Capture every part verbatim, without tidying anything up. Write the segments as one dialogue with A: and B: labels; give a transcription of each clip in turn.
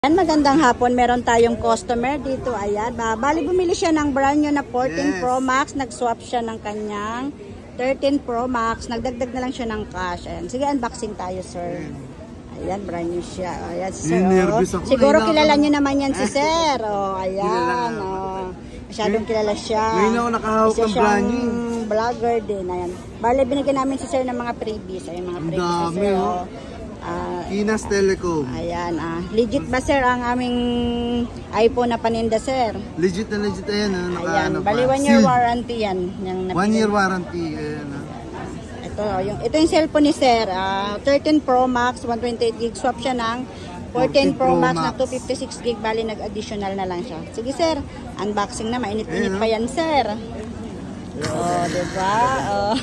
A: Yan, magandang hapon. Meron tayong customer dito. Ayan. Bali, bumili siya ng brand new na fourteen
B: Yes.
A: Pro Max. Nag-swap siya ng kanyang thirteen Pro Max. Nagdagdag na lang siya ng cash. Ayan. Sige, unboxing tayo, sir. Ayan, brand new siya. Ayan, si sir. Oh. Siguro kilala nyo naman yan si sir. Oh, ayan. Oh. Masyadong kilala siya.
B: Ngayon ako nakahawak ng brand new.
A: Vlogger din. Ayan. Bali, binigyan namin si sir ng mga freebies. Ayan, mga freebies.
B: Ang dami,
A: sir,
B: oh.
A: Uh,
B: Kinas Telecom.
A: Ayan, ah. Legit ba sir ang aming iPhone na paninda, sir?
B: Legit na legit ayan. Ah.
A: Ayan,
B: Naka,
A: bali one year warranty yan. Yung
B: one year warranty. Ayan, ah.
A: Ito, yung, ito yung cellphone ni sir. Uh, thirteen Pro Max, one twenty-eight gig. Swap siya ng fourteen Pro Max na two fifty-six gig. Bali, nag-additional na lang siya. Sige sir, unboxing na. Mainit-init pa yan, sir. Oh, diba? Oh.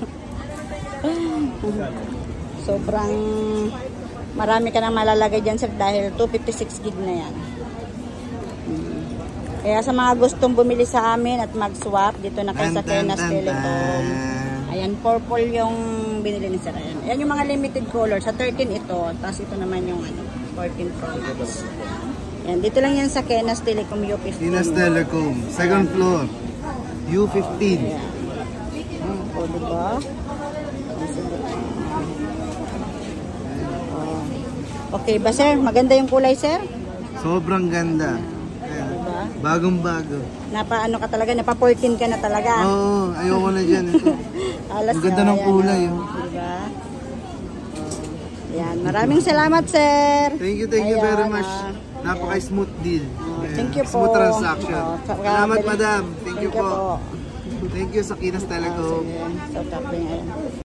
A: Sobrang marami ka nang malalagay dyan sir dahil two fifty-six gig na yan. Hmm. Kaya sa mga gustong bumili sa amin at mag-swap, dito na kayo sa Kenas Telecom. Ayan, purple yung binili ni sir. Ayan. Ayan yung mga limited color. Sa thirteen ito, tapos ito naman yung ano, fourteen Pro Max. Ayan, dito lang yan sa Kenas Telecom U fifteen.
B: Kinas Telecom, second floor, U fifteen.
A: Ayan. O, diba? Okay ba sir? Maganda yung kulay sir?
B: Sobrang ganda. Ayan.
A: Diba?
B: Bagong bago.
A: Napa ano ka talaga, napa fourteen ka na talaga.
B: Oo, oh, ayoko na dyan. Ito.
A: Alas
B: Ang ganda
A: na,
B: ng kulay.
A: Ayan,
B: Oh.
A: diba? Yan, maraming salamat sir.
B: Thank you, thank you
A: Ayan,
B: very much.
A: ah,
B: Napaka-smooth deal.
A: Ayan. Thank you po.
B: Smooth transaction.
A: Oh,
B: Salamat madam. Thank,
A: Thank
B: you po. Thank you sa Kinas Telecom.
A: Ah, sige. So, tapos yan.